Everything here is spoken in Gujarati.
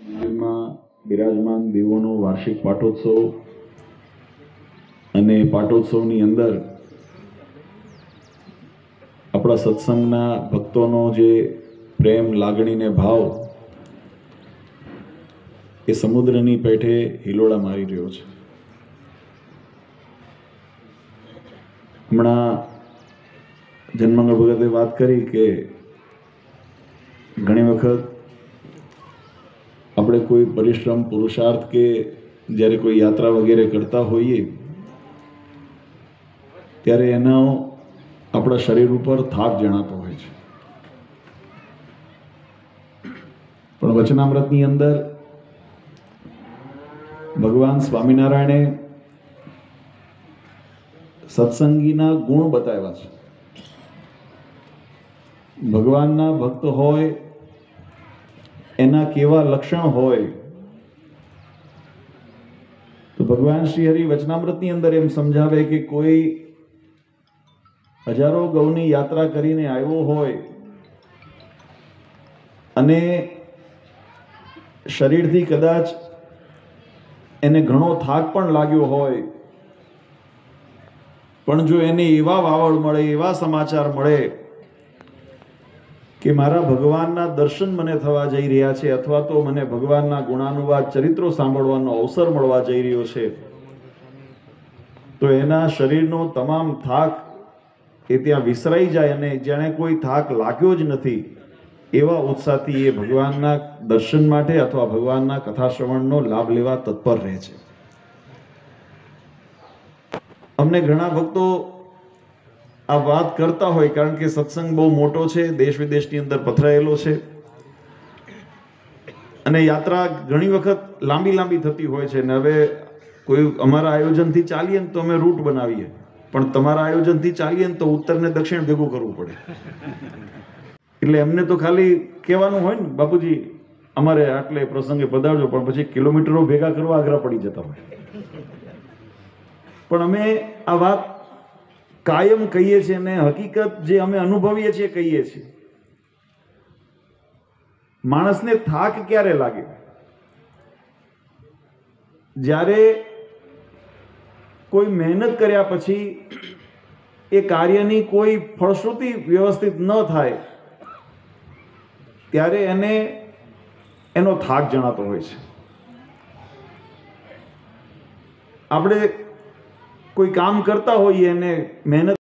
માં બિરાજમાન દેવોનો વાર્ષિક પાટોત્સવ અને પાટોત્સવની અંદર આપણા સત્સંગના ભક્તોનો જે પ્રેમ લાગણી ને ભાવ એ સમુદ્રની પેઠે હિલોળા મારી રહ્યો છે। હમણાં જન્મંગળ ભગતે વાત કરી કે ઘણી વખત આપણે કોઈ પરિશ્રમ પુરુષાર્થ કે જ્યારે કોઈ યાત્રા વગેરે કરતા હોઈએ ત્યારે એનો આપણા શરીર ઉપર થાક જણાતો હોય છે, પણ વચનામૃતની અંદર ભગવાન સ્વામિનારાયણે સત્સંગીના ગુણ બતાવ્યા છે। ભગવાનના ભક્ત હોય એના કેવા લક્ષણ હોય તો ભગવાન શ્રી હરિ વચનામૃતની અંદર એમ સમજાવે કે કોઈ હજારો ગૌની યાત્રા કરીને આવ્યો હોય અને શરીરથી કદાચ એને ઘણો થાક પણ લાગ્યો હોય, પણ જો એને એવા વાવડ મળે, એવા સમાચાર મળે કે મારા ભગવાનના દર્શન મને થવા જઈ રહ્યા છે અથવા તો મને ભગવાનના ગુણાનુવાદ ચરિત્રો સાંભળવાનો અવસર મળવા જઈ રહ્યો છે, તો એના શરીરનો તમામ થાક એ ત્યાં વિસરાઈ જાય અને જાણે કોઈ થાક લાગ્યો જ નથી એવા ઉત્સાહથી એ ભગવાનના દર્શન માટે અથવા ભગવાનના કથા શ્રવણનો લાભ લેવા તત્પર રહે છે। અમને ઘણા ભક્તો આ વાત કરતા હોય, કારણ કે સત્સંગ બહુ મોટો છે, દેશ વિદેશની અંદર પથરાયેલો છે અને યાત્રા ઘણી વખત લાંબી થતી હોય છે ને હવે કોઈ અમારા આયોજનથી ચાલીએ ને તો અમે રૂટ બનાવીએ, પણ તમારા આયોજનથી ચાલીએ ને તો ઉત્તર ને દક્ષિણ ભેગું કરવું પડે, એટલે એમને તો ખાલી કહેવાનું હોય ને બાપુજી અમારે આટલે પ્રસંગે પધારજો, પણ પછી કિલોમીટરો ભેગા કરવા આગ્રહ પડી જતા હોય। પણ અમે આ વાત કાયમ કહીએ છીએ ને હકીકત જે અમે અનુભવીએ છીએ કહીએ છીએ। માણસને થાક ક્યારે લાગે? જ્યારે કોઈ મહેનત કર્યા પછી એ કાર્યની કોઈ ફળશ્રુતિ વ્યવસ્થિત ન થાય ત્યારે એનો થાક જણાતો હોય છે। આપણે કોઈ કામ કરતા હોઈએ અને મહેનત